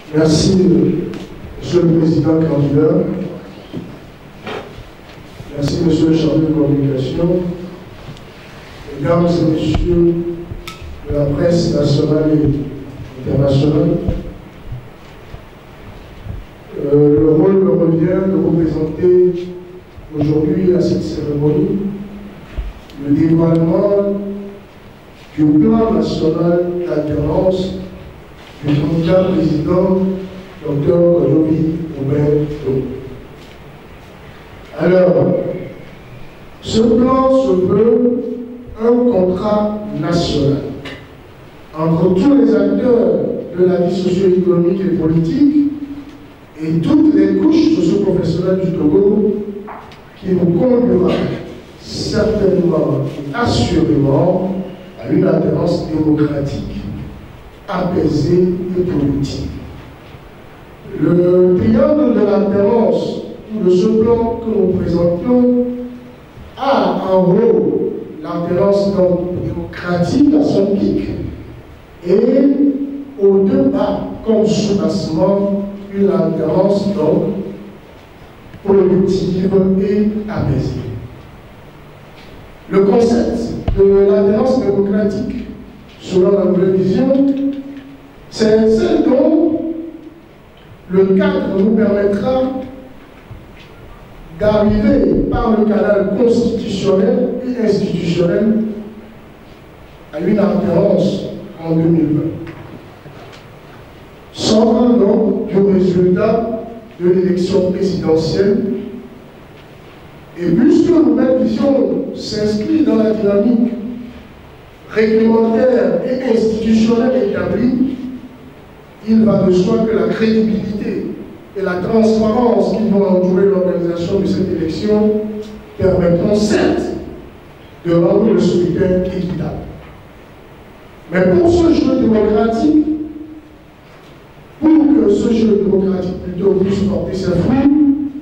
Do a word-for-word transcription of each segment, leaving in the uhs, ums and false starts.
Merci, Monsieur le Président candidat. Merci, Monsieur le chargé de communication. Mesdames et Messieurs de la presse nationale et internationale, euh, le rôle me revient de représenter aujourd'hui à cette cérémonie le dévoilement du plan national d'alternance du candidat président docteur Jovi Roberto. Alors, ce plan se veut un contrat national entre tous les acteurs de la vie socio-économique et politique et toutes les couches socio-professionnelles du Togo qui nous conduira certainement et assurément à une alternance démocratique, apaisée et productive. Le triangle de l'alternance de ce plan que nous présentions a en rôle l'alternance démocratique à son pic et au deux bas comme soubassement une alternance donc productive et apaisée. Le concept de l'alternance démocratique, selon la nouvelle vision, c'est celle dont le cadre nous permettra d'arriver par le canal constitutionnel et institutionnel à une alternance en deux mille vingt. Sortant donc du résultat de l'élection présidentielle, et puisque la nouvelle vision s'inscrit dans la dynamique réglementaire et institutionnelle établie, il va de soi que la crédibilité et la transparence qui vont entourer l'organisation de cette élection permettront certes de rendre le scrutin équitable. Mais pour ce jeu démocratique, pour que ce jeu démocratique plutôt puisse porter ses fruits,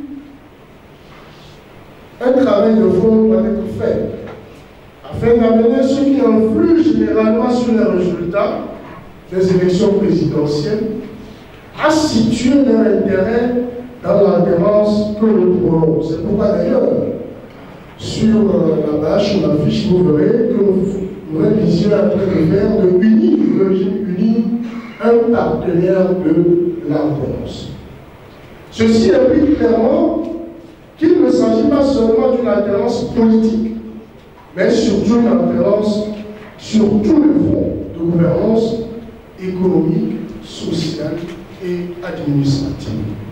un travail de fond doit être fait afin d'amener ceux qui influent généralement sur les résultats des élections présidentielles à situer leur intérêt dans l'alternance que nous prenons. C'est pourquoi d'ailleurs, sur la bâche ou la fiche, vous verrez que nous révisions en train de faire de unir, le régime uni, un partenaire de l'alternance. Ceci implique clairement qu'il ne s'agit pas seulement d'une alternance politique, mais surtout une alternance sur tous les fronts de gouvernance économique, sociale et administrative.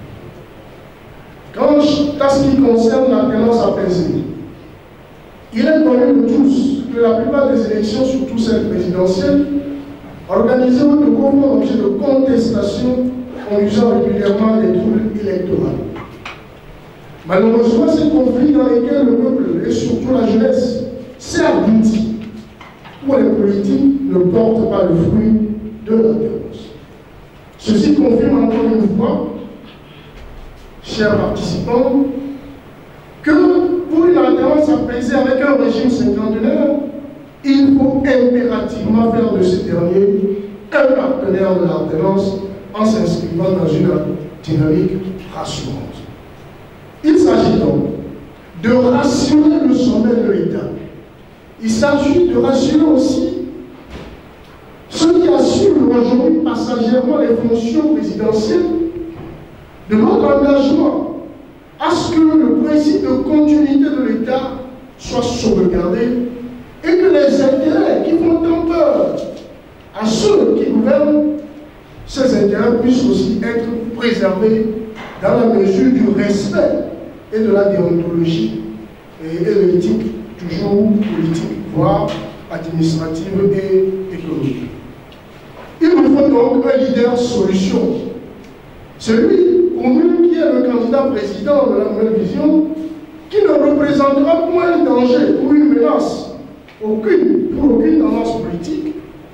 Quant à ce qui concerne l'alternance apaisée, il est connu de tous que la plupart des élections, surtout celles présidentielles, organisées au Togo font l'objet de contestations conduisant régulièrement à des troubles électoraux. Malheureusement, ces conflits dans lesquels le peuple et surtout la jeunesse s'est abouti, où les politiques ne portent pas le fruit de l'alternance. Ceci confirme encore une fois, chers participants, que pour une alternance apaisée avec un régime cinquantenaire, il faut impérativement faire de ce dernier un partenaire de l'alternance en s'inscrivant dans une dynamique rassurante. Il s'agit donc de rassurer le sommet de l'État. Il s'agit de rassurer aussi ceux qui assurent aujourd'hui passagèrement les fonctions présidentielles de notre engagement à ce que le principe de continuité de l'État soit sauvegardé et que les intérêts qui font tant peur à ceux qui gouvernent, ces intérêts puissent aussi être préservés dans la mesure du respect et de la déontologie et de l'éthique toujours politique, voire administrative et économique. Il nous faut donc un leader solution. Celui, pour nous, qui est le candidat président de la nouvelle vision, qui ne représentera point un danger ou une menace aucune, pour aucune tendance politique,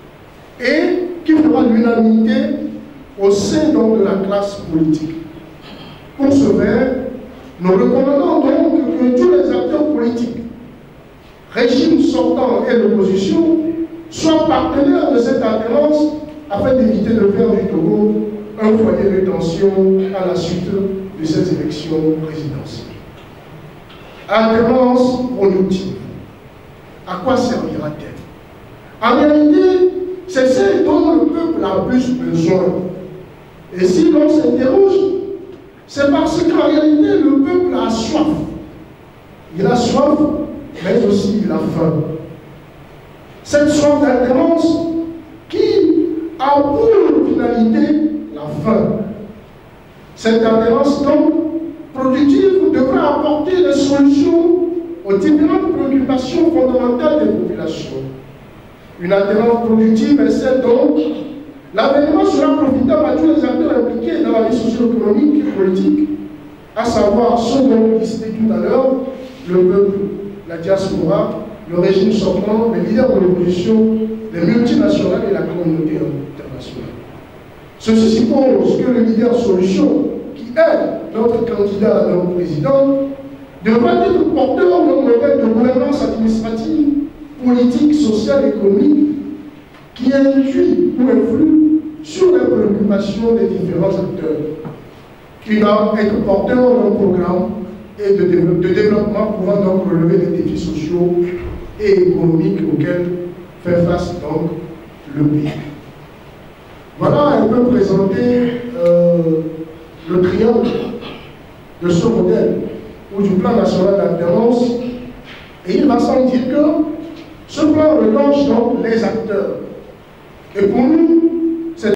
et qui fera l'unanimité au sein donc de la classe politique. Pour ce faire, nous recommandons donc que tous les acteurs politiques, régime sortant et l'opposition, soient partenaires de cette alternance afin d'éviter de faire du Togo un un foyer de tension à la suite de ces élections présidentielles. Alternance productive. À quoi servira-t-elle? En réalité, c'est ce dont le peuple a plus besoin. Et si l'on s'interroge, c'est parce qu'en réalité, le peuple a soif. Il a soif, mais aussi il a faim. Cette soif d'alternance qui a pour finalité la faim. Cette alternance donc productive devra apporter des solutions aux différentes préoccupations fondamentales des populations. Une alternance productive est celle dont l'avènement sera profitable à tous les acteurs impliqués dans la vie socio-économique et politique, à savoir ceux dont on listait tout à l'heure, le peuple, la diaspora, le régime sortant, les leaders de l'opposition, les multinationales et la communauté internationale. Ceci suppose que le leader solution, qui est notre candidat à notre président, devra être porteur d'un modèle de gouvernance administrative, politique, sociale et économique qui induit ou influe sur les préoccupations des différents acteurs. Il doit être porteur d'un programme et de, de développement pouvant donc relever les défis sociaux et économiques auxquels fait face donc le pays. Voilà un peu présenter euh, le triangle de ce modèle ou du plan national d'alternance, et il va sans dire que ce plan relance donc les acteurs. Et pour nous, c'est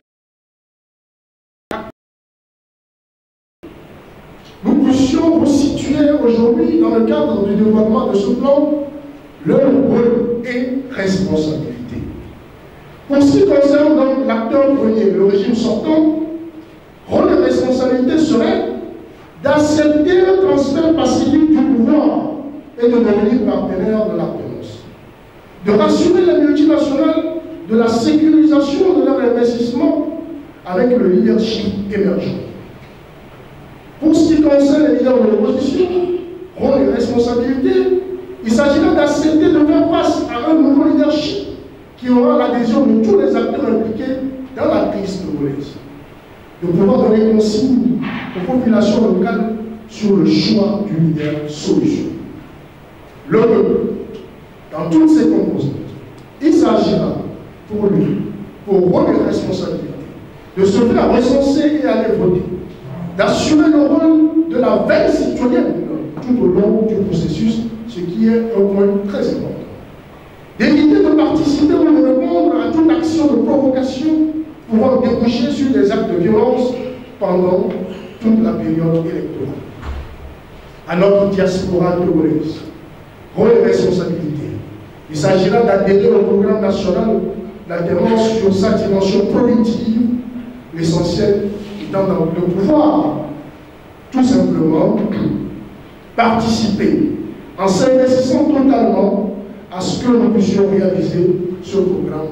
nous puissions vous situer aujourd'hui dans le cadre du développement de ce plan leur rôle et responsabilité. Pour ce qui concerne donc l'acteur premier, le régime sortant, rôle et responsabilité serait d'accepter le transfert pacifique du pouvoir et de devenir partenaire de l'alternance, de rassurer les multinationales de la sécurisation de leur investissement avec le leadership émergent. Pour ce qui concerne les leaders de l'opposition, rôle et responsabilité, il s'agira d'accepter de faire face à un nouveau leadership qui aura l'adhésion de tous les acteurs impliqués dans la crise congolaise, de pouvoir donner consigne aux populations locales sur le choix du leader solution. Le peuple, dans toutes ses composantes, il s'agira pour lui, pour rôle et responsabilité, de se faire recenser et aller voter, d'assurer le rôle de la veille citoyenne tout au long du processus, ce qui est un point très important. D'éviter de participer ou de répondre à toute action de provocation pouvant déboucher sur des actes de violence pendant toute la période électorale. À notre diaspora togolaise, rôle et responsabilité. Il s'agira d'adhérer au programme national d'alternance sur sa dimension productive, l'essentiel étant de pouvoir tout simplement participer en s'investissant totalement à ce que nous puissions réaliser ce programme.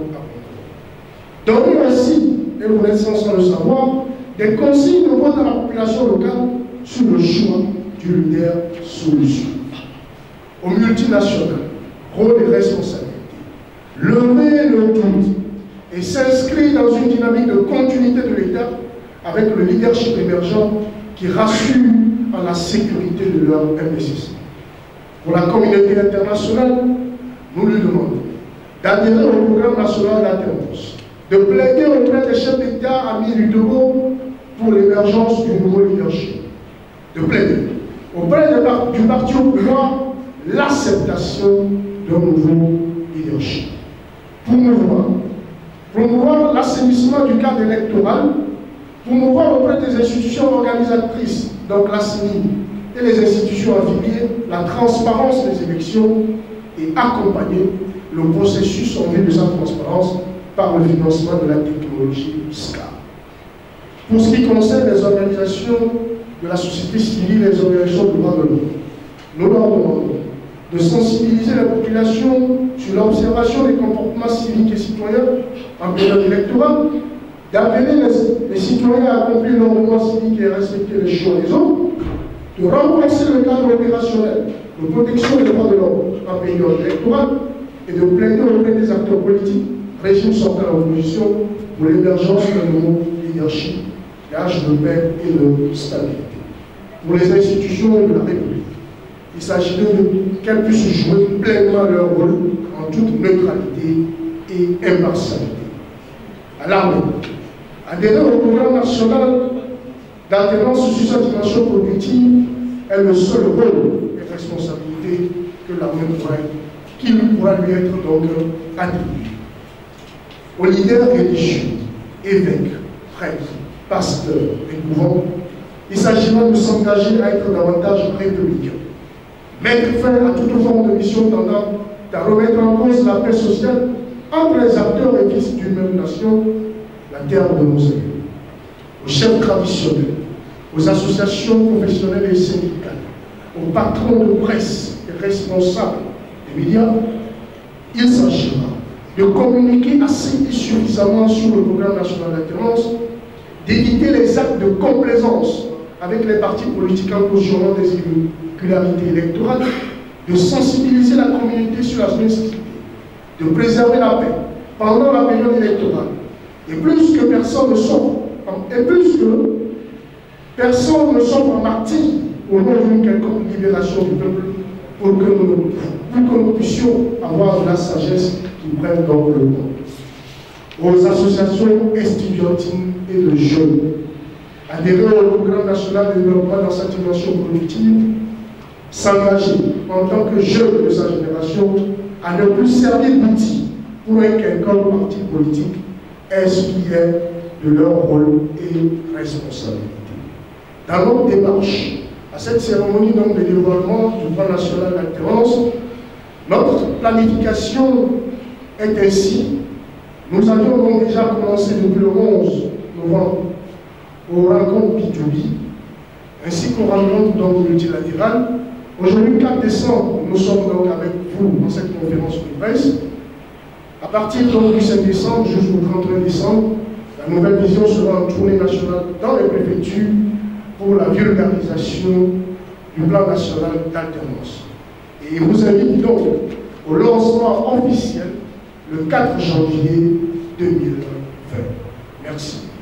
Donner ainsi, et vous êtes sans le savoir, des consignes au niveau de la population locale sur le choix du leader solution. Aux multinationales, rôle et responsabilité. Lever le doute et s'inscrire dans une dynamique de continuité de l'État avec le leadership émergent qui rassure en la sécurité de leur investissement. Pour la communauté internationale, nous lui demandons d'adhérer au programme national d'alternance, de plaider auprès des chefs d'État amis du Togo pour l'émergence du nouveau leadership, de plaider auprès du parti au pouvoir l'acceptation d'un nouveau leadership. Promouvoir, promouvoir l'assainissement du cadre électoral, promouvoir auprès des institutions organisatrices, donc la C E N I et les institutions affiliées, la transparence des élections et accompagner le processus en vue de sa transparence par le financement de la technologie S C A. Pour ce qui concerne les organisations de la société civile et les organisations de droits de l'homme, nous leur demandons de sensibiliser la population sur l'observation des comportements civiques et citoyens en période électorale, d'appeler les, les citoyens à accomplir leurs devoirs civiques et à respecter les choix des autres, de renforcer le cadre opérationnel de protection des droits de l'homme en période électorale et de plaider auprès des acteurs politiques, régime sortant à l'opposition, pour l'émergence d'un nouveau leadership gage de paix et de stabilité. Pour les institutions de la République, il s'agit qu'elles puissent jouer pleinement leur rôle en toute neutralité et impartialité. À l'armée, adhérer au programme national d'alternance sur sa dimension productive est le seul rôle et responsabilité que l'armée pourrait, qu'il pourra lui être donc attribué. Aux leaders religieux, évêques, prêtres, pasteurs et couvents, il s'agira de s'engager à être davantage républicain, mettre fin à toute forme de mission tendant à remettre en cause la paix sociale entre les acteurs et fils d'une même nation, la terre de nos aïeux. Aux chefs traditionnels, aux associations professionnelles et syndicales, aux patrons de presse et responsables des médias, il s'agira de communiquer assez et suffisamment sur le programme national d'alternance, d'éviter les actes de complaisance avec les partis politiques en cautionnant des irrégularités électorales, de sensibiliser la communauté sur la nécessité de préserver la paix pendant la période électorale. Et plus que personne ne soit, et plus que personne ne soit en martyr au nom d'une quelconque libération du peuple, pour que nous, pour que nous puissions avoir de la sagesse qui prenne donc le temps. Aux associations estudiantines et de jeunes, adhérer au programme national de développement dans sa dimension productive, s'engager en tant que jeunes de sa génération à ne plus servir d'outil pour un quelconque parti politique inspiré de leur rôle et responsabilité. Dans notre démarche à cette cérémonie donc, de développement du plan national d'alternance, notre planification est ainsi. Nous avions donc déjà commencé depuis le onze novembre aux rencontres B deux B, ainsi qu'aux rencontres donc multilatérales. Aujourd'hui, quatre décembre, nous sommes donc avec vous dans cette conférence de presse. À partir donc, du cinq décembre jusqu'au trente et un décembre, la nouvelle vision sera en tournée nationale dans les préfectures pour la vulgarisation du plan national d'alternance. Et vous invite donc au lancement officiel le quatre janvier deux mille vingt. Merci.